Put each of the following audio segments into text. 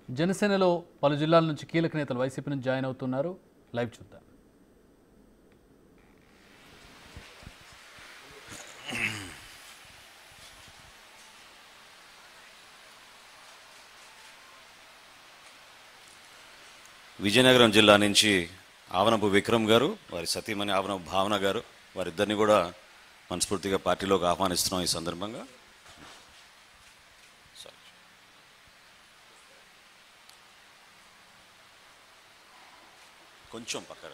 జనసేనలో పలు జిల్లాల నుంచి కీలక నేతలు వైసీపీ నుంచి జాయిన్ అవుతున్నారు. లైవ్ చూద్దాం. విజయనగరం జిల్లా నుంచి ఆవనపు విక్రమ్ గారు, వారి సతీమణి ఆవనపు భావన గారు, వారిద్దరిని కూడా మనస్ఫూర్తిగా పార్టీలోకి ఆహ్వానిస్తున్నాం. ఈ సందర్భంగా కొంచెం పక్కన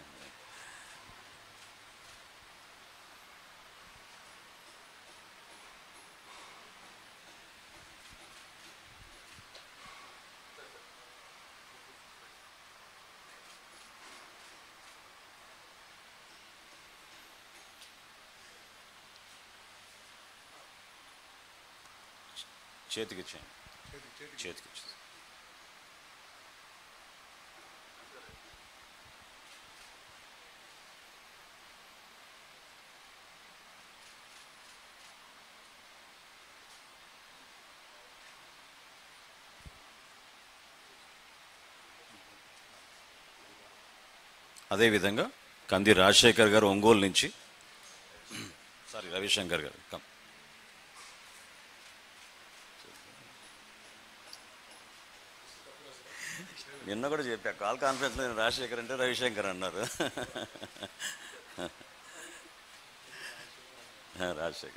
చేతికి అదేవిధంగా కంది రాజశేఖర్ గారు ఒంగోలు నుంచి, రవిశంకర్ గారు నిన్న కూడా చెప్పా, కాల్ కాన్ఫరెన్స్లో నేను రాజశేఖర్ అంటే రవిశంకర్ అన్నారు. రాజశేఖర్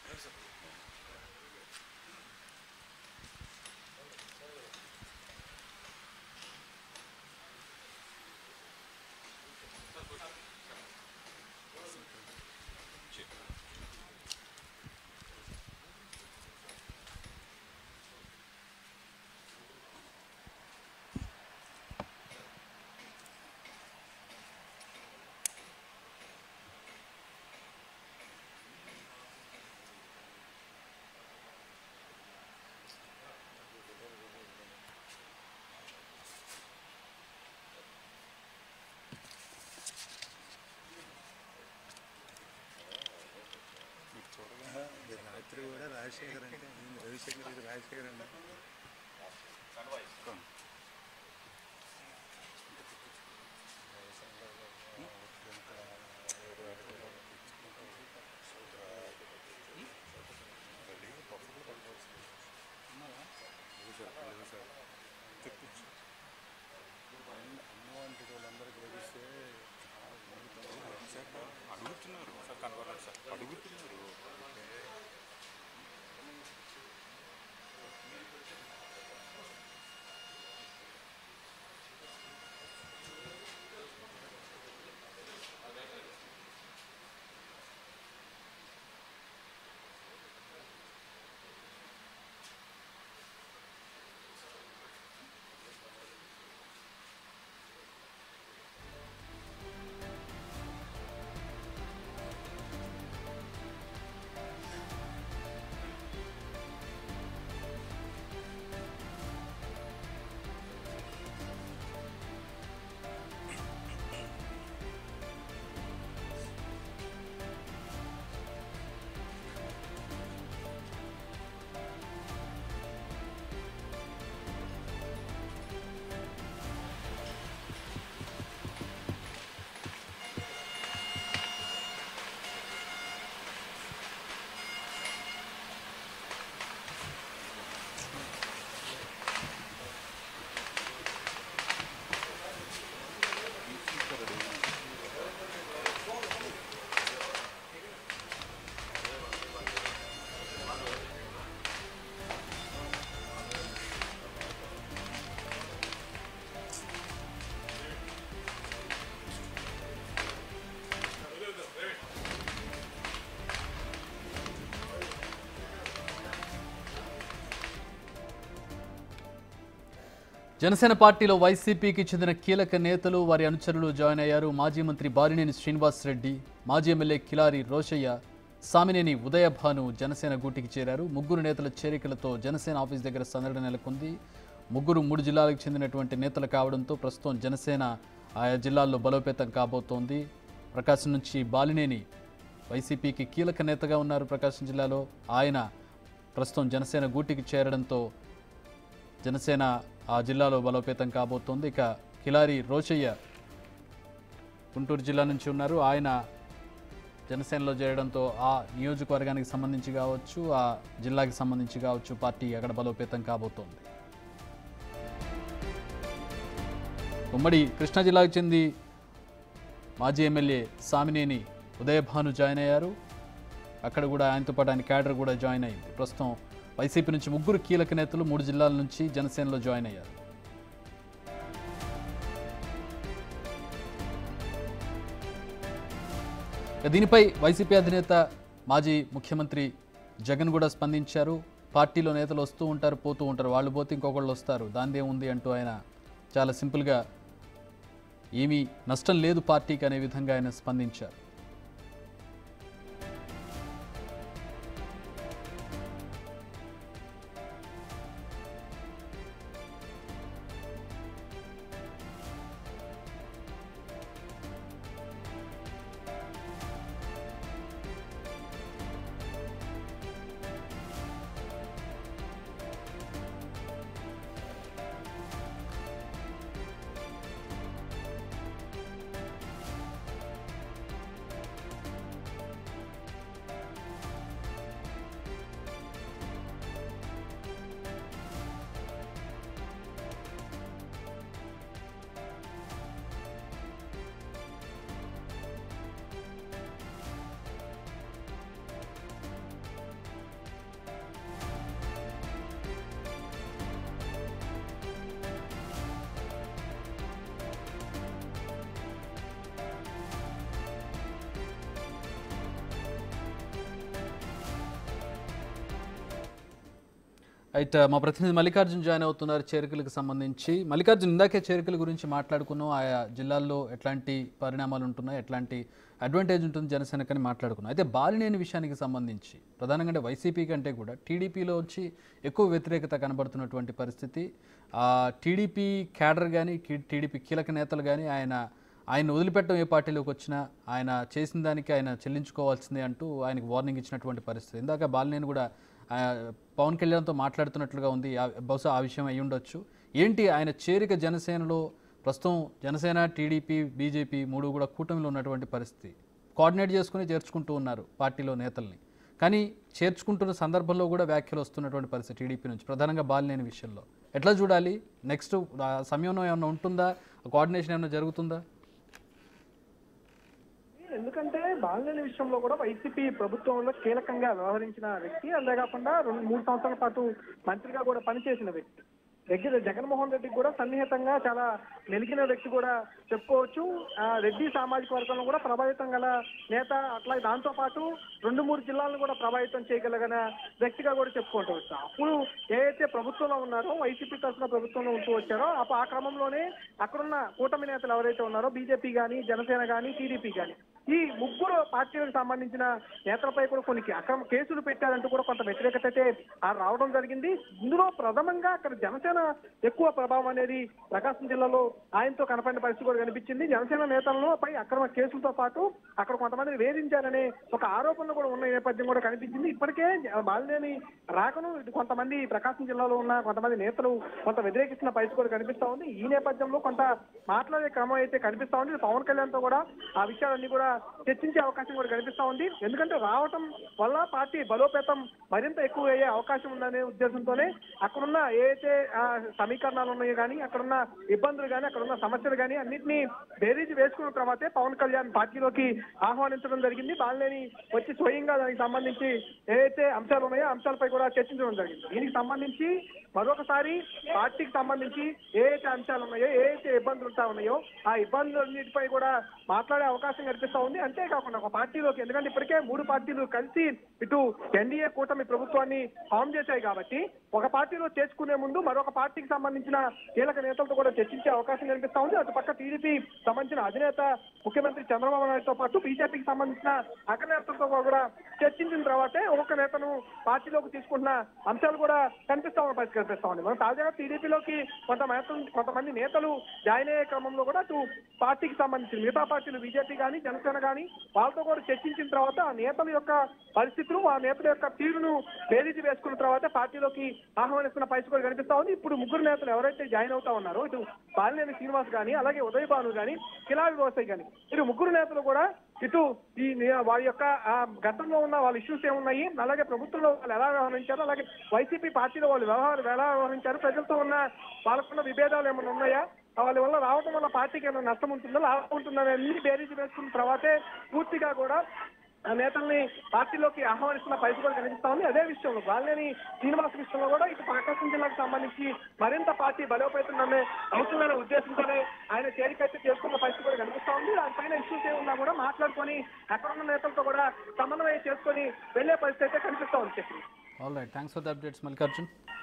రాజశేఖర్ అంటే రవిశంకర్, ఇది రాజశేఖర్ అండి. అన్నవాంటి వాళ్ళందరికీ లభిస్తే అడుగుతున్నారు సార్, కనబడాలి సార్, అడుగుతున్నారు. జనసేన పార్టీలో వైసీపీకి చెందిన కీలక నేతలు, వారి అనుచరులు జాయిన్ అయ్యారు. మాజీ మంత్రి బాలినేని శ్రీనివాస్ రెడ్డి, మాజీ ఎమ్మెల్యే కిలారి రోషయ్య, సామినేని ఉదయభాను జనసేన గూటికి చేరారు. ముగ్గురు నేతల చేరికలతో జనసేన ఆఫీస్ దగ్గర సందడి నెలకొంది. ముగ్గురు 3 జిల్లాలకు చెందినటువంటి నేతలు కావడంతో ప్రస్తుతం జనసేన ఆయా జిల్లాల్లో బలోపేతం కాబోతోంది. ప్రకాశం నుంచి బాలినేని వైసీపీకి కీలక నేతగా ఉన్నారు. ప్రకాశం జిల్లాలో ఆయన ప్రస్తుతం జనసేన గూటికి చేరడంతో జనసేన ఆ జిల్లాలో బలోపేతం కాబోతోంది. ఇక కిలారి రోషయ్య గుంటూరు జిల్లా నుంచి ఉన్నారు. ఆయన జనసేనలో చేరడంతో ఆ నియోజకవర్గానికి సంబంధించి కావచ్చు, ఆ జిల్లాకి సంబంధించి కావచ్చు, పార్టీ అక్కడ బలోపేతం కాబోతోంది. ఉమ్మడి కృష్ణా జిల్లాకు చెంది మాజీ ఎమ్మెల్యే సామినేని ఉదయభాను జాయిన్ అయ్యారు. అక్కడ కూడా ఆయనతో పాటు ఆయన క్యాడర్ కూడా జాయిన్ అయింది. ప్రస్తుతం వైసీపీ నుంచి 3 కీలక నేతలు 3 జిల్లాల నుంచి జనసేనలో జాయిన్ అయ్యారు. దీనిపై వైసీపీ అధినేత మాజీ ముఖ్యమంత్రి జగన్ కూడా స్పందించారు. పార్టీలో నేతలు వస్తూ ఉంటారు, పోతూ ఉంటారు, వాళ్ళు పోతే ఇంకొకళ్ళు వస్తారు, దానిదే ఉంది అంటూ ఆయన చాలా సింపుల్గా ఏమీ నష్టం లేదు పార్టీకి అనే విధంగా ఆయన స్పందించారు. అయితే మా ప్రతినిధి మల్లికార్జున్ జాయిన్ అవుతున్నారు చేరికలకు సంబంధించి. మల్లికార్జున్, ఇందాకే చేరికల గురించి మాట్లాడుకున్నాం. ఆయా జిల్లాల్లో ఎట్లాంటి పరిణామాలు ఉంటున్నాయి, ఎట్లాంటి అడ్వాంటేజ్ ఉంటుంది జనసేనకని మాట్లాడుకున్నాం. అయితే బాలినేని విషయానికి సంబంధించి ప్రధానంగా వైసీపీ కంటే కూడా టీడీపీలో వచ్చి ఎక్కువ వ్యతిరేకత కనబడుతున్నటువంటి పరిస్థితి. టీడీపీ క్యాడర్ కానీ, టీడీపీ కీలక నేతలు కానీ ఆయన వదిలిపెట్టడం ఏ పార్టీలోకి వచ్చినా ఆయన చేసిన దానికి ఆయన చెల్లించుకోవాల్సిందే అంటూ ఆయనకు వార్నింగ్ ఇచ్చినటువంటి పరిస్థితి. ఇందాక బాలినేని కూడా పవన్ కళ్యాణ్తో మాట్లాడుతున్నట్లుగా ఉంది. బహుశా ఆ విషయం అయి ఉండొచ్చు. ఏంటి ఆయన చేరిక జనసేనలో? ప్రస్తుతం జనసేన, టీడీపీ, బీజేపీ 3 కూడా కూటమిలో ఉన్నటువంటి పరిస్థితి. కోఆర్డినేట్ చేసుకుని చేర్చుకుంటూ ఉన్నారు పార్టీలో నేతల్ని. కానీ చేర్చుకుంటున్న సందర్భంలో కూడా వ్యాఖ్యలు వస్తున్నటువంటి పరిస్థితి టీడీపీ నుంచి, ప్రధానంగా బాలినేని విషయంలో. ఎట్లా చూడాలి? నెక్స్ట్ సమయంలో ఏమైనా ఉంటుందా? కోఆర్డినేషన్ ఏమైనా జరుగుతుందా? ఎందుకంటే బాలినేని విషయంలో కూడా వైసీపీ ప్రభుత్వంలో కీలకంగా వ్యవహరించిన వ్యక్తి, అంతేకాకుండా 2-3 సంవత్సరాల పాటు మంత్రిగా కూడా పనిచేసిన వ్యక్తి. జగన్మోహన్ రెడ్డికి కూడా సన్నిహితంగా చాలా మెలిగిన వ్యక్తి కూడా చెప్పుకోవచ్చు. రెడ్డి సామాజిక వర్గంలో కూడా ప్రభావితం గల నేత. అట్లా దాంతో పాటు 2-3 జిల్లాలను కూడా ప్రభావితం చేయగలిగిన వ్యక్తిగా కూడా చెప్పుకోవచ్చు. అప్పుడు ఏదైతే ప్రభుత్వంలో ఉన్నారో, వైసీపీ తరఫున ప్రభుత్వంలో ఉంటూ వచ్చారో, ఆ క్రమంలోనే అక్కడున్న కూటమి నేతలు ఎవరైతే ఉన్నారో, బీజేపీ కానీ, జనసేన కానీ, టీడీపీ కానీ, ఈ 3 పార్టీలకు సంబంధించిన నేతలపై కూడా కొన్ని అక్రమ కేసులు పెట్టారంటూ కూడా కొంత వ్యతిరేకత అయితే రావడం జరిగింది. ఇందులో ప్రథమంగా అక్కడ జనసేన ఎక్కువ ప్రభావం అనేది ప్రకాశం జిల్లాలో ఆయనతో కనపడిన పరిస్థితి కూడా కనిపించింది. జనసేన నేతలను పై అక్రమ కేసులతో పాటు అక్కడ కొంతమందిని వేధించారనే ఒక ఆరోపణలు కూడా ఉన్న నేపథ్యం కూడా కనిపించింది. ఇప్పటికే బాలినేని రాకను కొంతమంది ప్రకాశం జిల్లాలో ఉన్న కొంతమంది నేతలు కొంత వ్యతిరేకిస్తున్న పరిస్థితి కూడా కనిపిస్తా ఉంది. ఈ నేపథ్యంలో కొంత మాట్లాడే క్రమం అయితే కనిపిస్తా ఉంది. పవన్ కళ్యాణ్ తో కూడా ఆ విషయాలన్నీ కూడా చర్చించే అవకాశం కూడా కనిపిస్తా ఉంది. ఎందుకంటే రావటం వల్ల పార్టీ బలోపేతం మరింత ఎక్కువ అయ్యే అవకాశం ఉందనే ఉద్దేశంతోనే అక్కడున్న ఏదైతే సమీకరణాలు ఉన్నాయో కానీ, అక్కడున్న ఇబ్బందులు కానీ, అక్కడున్న సమస్యలు కానీ అన్నింటినీ బేరీజు వేసుకున్న తర్వాతే పవన్ కళ్యాణ్ పార్టీలోకి ఆహ్వానించడం జరిగింది. బాలినేని వచ్చి స్వయంగా దానికి సంబంధించి ఏదైతే అంశాలు ఉన్నాయో అంశాలపై కూడా చర్చించడం జరిగింది. దీనికి సంబంధించి మరొకసారి పార్టీకి సంబంధించి ఏదైతే అంశాలు ఉన్నాయో, ఏదైతే ఇబ్బందులు ఉంటా ఉన్నాయో ఆ ఇబ్బందులన్నిటిపై కూడా మాట్లాడే అవకాశం కనిపిస్తా ఉంది. అంతేకాకుండా ఒక పార్టీలోకి, ఎందుకంటే ఇప్పటికే 3 పార్టీలు కలిసి ఇటు ఎన్డీఏ కూటమి ప్రభుత్వాన్ని ఫామ్ చేశాయి కాబట్టి ఒక పార్టీలో చేర్చుకునే ముందు మరొక పార్టీకి సంబంధించిన కీలక నేతలతో కూడా చర్చించే అవకాశం కనిపిస్తా ఉంది. అటు పక్క టీడీపీ సంబంధించిన అధినేత ముఖ్యమంత్రి చంద్రబాబు నాయుడుతో పాటు బీజేపీకి సంబంధించిన అగ్రనేతలతో కూడా చర్చించిన తర్వాతే ఒక్కొక్క నేతను పార్టీలోకి తీసుకుంటున్న అంశాలు కూడా కనిపిస్తా ఉన్న పరిస్థితి. కనిపిస్తా ఉంది. మనం తాజాగా టీడీపీలోకి కొంతమంది నేతలు జాయిన్ అయ్యే క్రమంలో కూడా అటు పార్టీకి సంబంధించి మిగతా పార్టీలు బీజేపీ కానీ జనసేన కానీ వాళ్ళతో కూడా చర్చించిన తర్వాత ఆ నేతల యొక్క పరిస్థితులు ఆ నేతల యొక్క తీరును బేరీజు వేసుకున్న తర్వాత పార్టీలోకి ఆహ్వానిస్తున్న పరిస్థితి కూడా కనిపిస్తా ఉంది. ఇప్పుడు ముగ్గురు నేతలు ఎవరైతే జాయిన్ అవుతా ఉన్నారో ఇటు బాలినేని శ్రీనివాస్ కానీ అలాగే ఉదయ్ భాను కానీ కిలారి రోసయ్య కానీ ఇటు ముగ్గురు నేతలు కూడా ఇటు వారి యొక్క గతంలో ఉన్న వాళ్ళ ఇష్యూస్ ఏమున్నాయి, అలాగే ప్రభుత్వంలో వాళ్ళు ఎలా వ్యవహరించారు, అలాగే వైసీపీ పార్టీలో వాళ్ళు ఎలా వ్యవహరించారు, ప్రజలతో ఉన్న వాళ్ళకున్న విభేదాలు ఏమైనా ఉన్నాయా, వాళ్ళ వల్ల రావడం వల్ల పార్టీకి ఏమైనా నష్టం ఉంటుందో లాభం ఉంటుందో అన్ని బేరీజు వేసుకున్న తర్వాతే పూర్తిగా కూడా ఆ నేతల్ని పార్టీలోకి ఆహ్వానిస్తున్న పరిస్థితి కూడా కనిపిస్తా ఉంది. అదే విషయంలో బాలినేని శ్రీనివాస్ విషయంలో కూడా ఇటు ప్రకాశం జిల్లాకు సంబంధించి మరింత పార్టీ బలోపేతుందనే అవసరమైన ఉద్దేశంతోనే ఆయన చేరికైతే చేసుకున్న పరిస్థితి కూడా కనిపిస్తా ఉంది. దానిపైన ఇష్యూస్ ఏమున్నా కూడా మాట్లాడుకొని అక్కడున్న నేతలతో కూడా సమన్వయం చేసుకొని వెళ్లే పరిస్థితి అయితే కనిపిస్తా ఉంది. All right, thanks for the updates Mallikarjun.